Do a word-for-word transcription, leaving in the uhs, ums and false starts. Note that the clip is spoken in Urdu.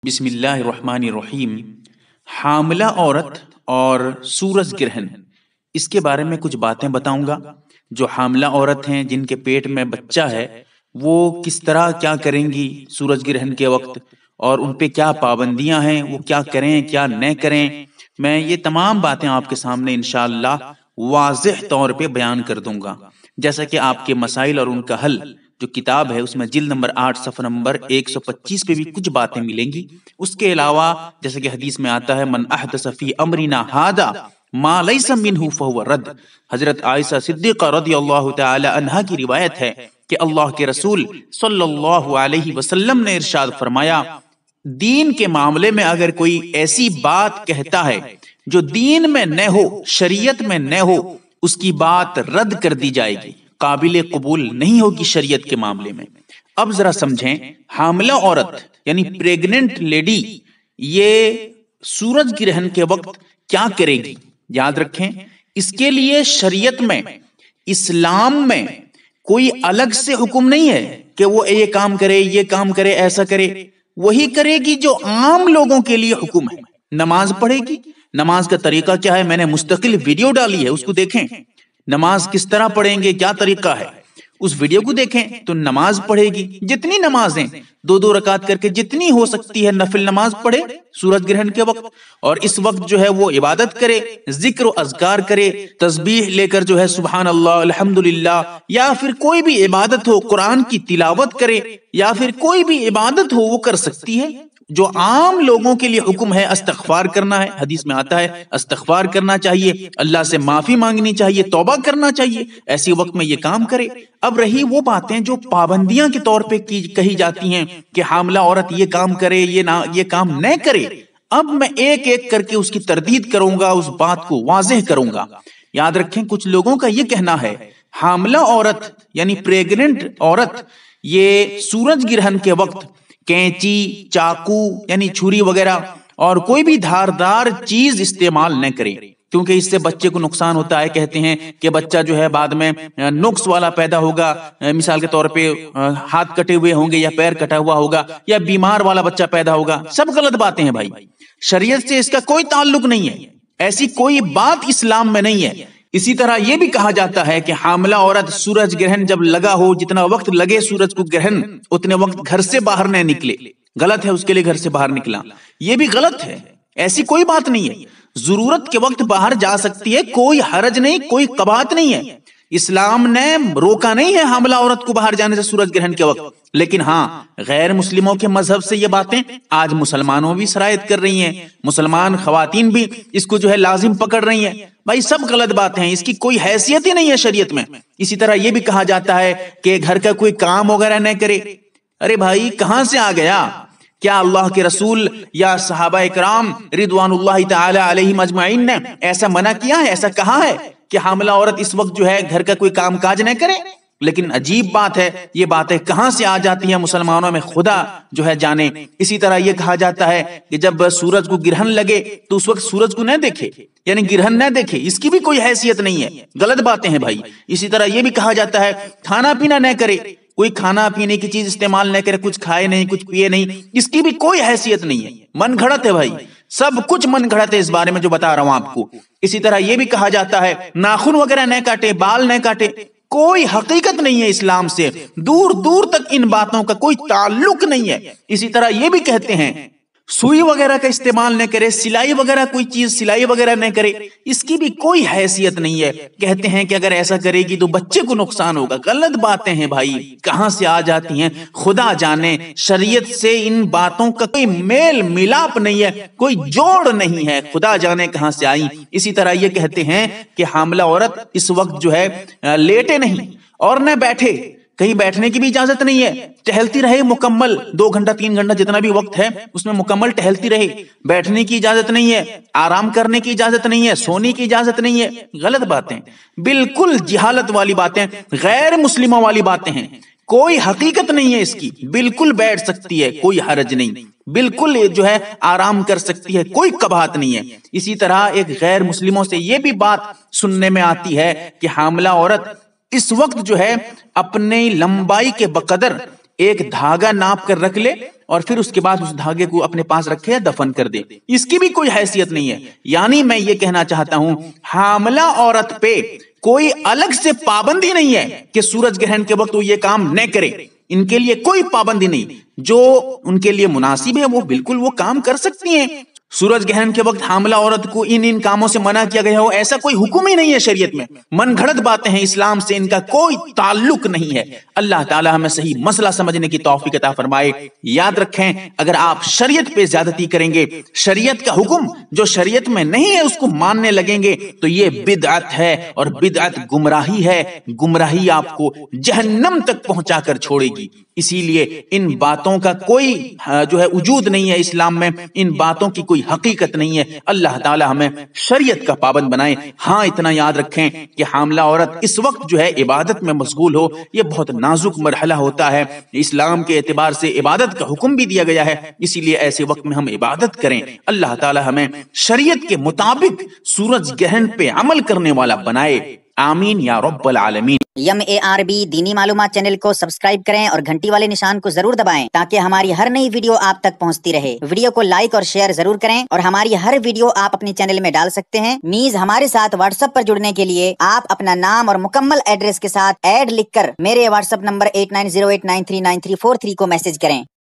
بسم اللہ الرحمن الرحیم۔ حاملہ عورت اور سورج گرہن، اس کے بارے میں کچھ باتیں بتاؤں گا۔ جو حاملہ عورت ہیں، جن کے پیٹ میں بچہ ہے، وہ کس طرح کیا کریں گی سورج گرہن کے وقت، اور ان پہ کیا پابندیاں ہیں، وہ کیا کریں کیا نہ کریں۔ میں یہ تمام باتیں آپ کے سامنے انشاءاللہ واضح طور پہ بیان کر دوں گا، جیسا کہ آپ کے مسائل اور ان کا حل جو کتاب ہے اس میں جلد نمبر آٹھ صفحہ نمبر ایک سو پچیس پہ بھی کچھ باتیں ملیں گی۔ اس کے علاوہ جیسا کہ حدیث میں آتا ہے من احدث فی امرنا ھذا ما لیس منہ فہو رد، حضرت عائشہ صدیقہ رضی اللہ تعالی عنہا کی روایت ہے کہ اللہ کے رسول صلی اللہ علیہ وسلم نے ارشاد فرمایا، دین کے معاملے میں اگر کوئی ایسی بات کہتا ہے جو دین میں نہ ہو، شریعت میں نہ ہو، اس کی بات رد کر دی جائے گی، قابل قبول نہیں ہوگی شریعت کے معاملے میں۔ اب ذرا سمجھیں، حاملہ عورت یعنی پریگننٹ لیڈی یہ سورج گرہن کے وقت کیا کرے گی؟ یاد رکھیں، اس کے لیے شریعت میں، اسلام میں کوئی الگ سے حکم نہیں ہے کہ وہ یہ کام کرے، یہ کام کرے، ایسا کرے۔ وہی کرے گی جو عام لوگوں کے لیے حکم ہے۔ نماز پڑھے گی، نماز کا طریقہ کیا ہے، میں نے مستقل ویڈیو ڈالی ہے، اس کو دیکھیں۔ نماز کس طرح پڑھیں گے، کیا طریقہ ہے، اس ویڈیو کو دیکھیں تو نماز پڑھے گی۔ جتنی نمازیں دو دو رکعت کر کے جتنی ہو سکتی ہے نفل نماز پڑھے سورج گرہن کے وقت، اور اس وقت جو ہے وہ عبادت کرے، ذکر و اذکار کرے، تسبیح لے کر جو ہے سبحان اللہ الحمدللہ، یا پھر کوئی بھی عبادت ہو، قرآن کی تلاوت کرے، یا پھر کوئی بھی عبادت ہو وہ کر سکتی ہے۔ جو عام لوگوں کے لیے حکم ہے استغفار کرنا ہے، حدیث میں آتا ہے استغفار کرنا چاہیے، اللہ سے معافی مانگنی چاہیے، توبہ کرنا چاہیے، ایسی وقت میں یہ کام کرے۔ اب رہی وہ باتیں جو پابندیاں کے طور پہ کی کہی جاتی ہیں کہ حاملہ عورت یہ کام کرے، یہ نہ یہ کام نہ کرے، اب میں ایک ایک کر کے اس کی تردید کروں گا، اس بات کو واضح کروں گا۔ یاد رکھیں، کچھ لوگوں کا یہ کہنا ہے حاملہ عورت یعنی پریگننٹ عورت یہ سورج گرہن کے وقت کینچی، چاقو یعنی چھری وغیرہ اور کوئی بھی دھاردار چیز استعمال نہ کرے، کیونکہ اس سے بچے کو نقصان ہوتا ہے۔ کہتے ہیں کہ بچہ جو ہے بعد میں نقص والا پیدا ہوگا، مثال کے طور پہ ہاتھ کٹے ہوئے ہوں گے یا پیر کٹا ہوا ہوگا، یا بیمار والا بچہ پیدا ہوگا۔ سب غلط باتیں ہیں بھائی، شریعت سے اس کا کوئی تعلق نہیں ہے، ایسی کوئی بات اسلام میں نہیں ہے۔ اسی طرح یہ بھی کہا جاتا ہے کہ حاملہ عورت سورج گرہن جب لگا ہو، جتنا وقت لگے سورج کو گرہن، اتنے وقت گھر سے باہر نہ نکلے۔ غلط ہے اس کے لیے گھر سے باہر نکلا، یہ بھی غلط ہے، ایسی کوئی بات نہیں ہے۔ ضرورت کے وقت باہر جا سکتی ہے، کوئی حرج نہیں، کوئی قباحت نہیں ہے۔ اسلام نے روکا نہیں ہے حاملہ عورت کو باہر جانے سے سورج گرہن کے وقت، لیکن ہاں غیر مسلموں کے مذہب سے یہ باتیں آج مسلمانوں بھی سرایت کر رہی ہیں، مسلمان خواتین بھی اس کو جو ہے لازم پکڑ رہی ہیں۔ بھائی سب غلط باتیں ہیں، اس کی کوئی حیثیت ہی نہیں ہے شریعت میں۔ اسی طرح یہ بھی کہا جاتا ہے کہ گھر کا کوئی کام وغیرہ نہ کرے۔ ارے بھائی کہاں سے آ گیا؟ کیا اللہ کے رسول یا صحابہ اکرام رضوان اللہ تعالی علیہم اجمعین نے ایسا منع کیا ہے، ایسا کہا ہے کہ حاملہ عورت اس وقت جو ہے گھر کا کوئی کام کاج نہ کرے؟ لیکن عجیب بات ہے، یہ باتیں کہاں سے آ جاتی ہیں مسلمانوں میں، خدا جو ہے جانے۔ اسی طرح یہ کہا جاتا ہے کہ جب سورج کو گرہن لگے تو اس وقت سورج کو نہ دیکھے، یعنی گرہن نہ دیکھے، اس کی بھی کوئی حیثیت نہیں ہے، غلط باتیں ہیں بھائی۔ اسی طرح یہ بھی کہا جاتا ہے کھانا پینا نہ کرے، کوئی کھانا پینے کی چیز استعمال نہ کرے، کچھ کھائے نہیں، کچھ پیے نہیں، اس کی بھی کوئی حیثیت نہیں ہے، من گھڑت ہے بھائی، سب کچھ من گھڑت ہے اس بارے میں جو بتا رہا ہوں آپ کو۔ اسی طرح یہ بھی کہا جاتا ہے ناخن وغیرہ نہ کاٹے، بال نہ کاٹے، کوئی حقیقت نہیں ہے اسلام سے، دور دور تک ان باتوں کا کوئی تعلق نہیں ہے۔ اسی طرح یہ بھی کہتے ہیں سوئی وغیرہ کا استعمال نہ کرے، سلائی وغیرہ کوئی چیز سلائی وغیرہ نہ کرے، اس کی بھی کوئی حیثیت نہیں ہے۔ کہتے ہیں کہ اگر ایسا کرے گی تو بچے کو نقصان ہوگا۔ غلط باتیں ہیں بھائی، کہاں سے آ جاتی ہیں خدا جانے۔ شریعت سے ان باتوں کا کوئی میل ملاپ نہیں ہے، کوئی جوڑ نہیں ہے، خدا جانے کہاں سے آئی۔ اسی طرح یہ کہتے ہیں کہ حاملہ عورت اس وقت جو ہے لیٹے نہیں اور نہ بیٹھے، کہیں بیٹھنے کی بھی اجازت نہیں ہے، ٹہلتی رہے مکمل دو گھنٹہ تین گھنٹہ جتنا بھی وقت ہے اس میں مکمل ٹہلتی رہے، بیٹھنے کی اجازت نہیں ہے، آرام کرنے کی اجازت نہیں ہے، سونے کی اجازت نہیں ہے۔ غلط باتیں، بالکل جہالت والی باتیں، غیر مسلموں والی باتیں ہیں، کوئی حقیقت نہیں ہے اس کی۔ بالکل بیٹھ سکتی ہے، کوئی حرج نہیں، بالکل جو ہے آرام کر سکتی ہے، کوئی قباحت نہیں ہے۔ اسی طرح ایک غیر مسلموں سے یہ بھی بات سننے میں آتی ہے کہ حاملہ عورت اس وقت جو ہے اپنی لمبائی کے بقدر ایک دھاگا ناپ کر رکھ لے اور پھر اس کے بعد اس دھاگے کو اپنے پاس رکھے یا دفن کر دے، اس کی بھی کوئی حیثیت نہیں ہے۔ یعنی میں یہ کہنا چاہتا ہوں حاملہ عورت پہ کوئی الگ سے پابندی نہیں ہے کہ سورج گرہن کے وقت وہ یہ کام نہ کرے، ان کے لیے کوئی پابندی نہیں، جو ان کے لیے مناسب ہے وہ بالکل وہ کام کر سکتی ہیں۔ سورج گرہن کے وقت حاملہ عورت کو ان ان کاموں سے منع کیا گیا ہو، ایسا کوئی حکم ہی نہیں ہے شریعت میں، من گھڑت باتیں ہیں، اسلام سے ان کا کوئی تعلق نہیں ہے۔ اللہ تعالی ہمیں صحیح مسئلہ سمجھنے کی توفیق عطا فرمائے۔ یاد رکھیں اگر آپ شریعت پہ زیادتی کریں گے، شریعت کا حکم جو شریعت میں نہیں ہے اس کو ماننے لگیں گے تو یہ بدعت ہے، اور بدعت گمراہی ہے، گمراہی آپ کو جہنم تک پہنچا کر چھوڑے گی۔ اسی لیے ان باتوں کا کوئی جو ہے وجود نہیں ہے اسلام میں، ان باتوں کی کوئی حقیقت نہیں ہے۔ اللہ تعالی ہمیں شریعت کا پابند بنائے۔ ہاں اتنا یاد رکھیں کہ حاملہ عورت اس وقت جو ہے عبادت میں مشغول ہو، یہ بہت نازک مرحلہ ہوتا ہے، اسلام کے اعتبار سے عبادت کا حکم بھی دیا گیا ہے، اسی لیے ایسے وقت میں ہم عبادت کریں۔ اللہ تعالی ہمیں شریعت کے مطابق سورج گرہن پہ عمل کرنے والا بنائے، آمین یا رب العالمین۔ یم اے آر بی دینی معلومات چینل کو سبسکرائب کریں اور گھنٹی والے نشان کو ضرور دبائیں تاکہ ہماری ہر نئی ویڈیو آپ تک پہنچتی رہے۔ ویڈیو کو لائک اور شیئر ضرور کریں، اور ہماری ہر ویڈیو آپ اپنے چینل میں ڈال سکتے ہیں۔ نیز ہمارے ساتھ واٹس ایپ پر جڑنے کے لیے آپ اپنا نام اور مکمل ایڈریس کے ساتھ ایڈ لکھ کر میرے WhatsApp number eight nine zero eight nine three nine three four three کو میسج کریں۔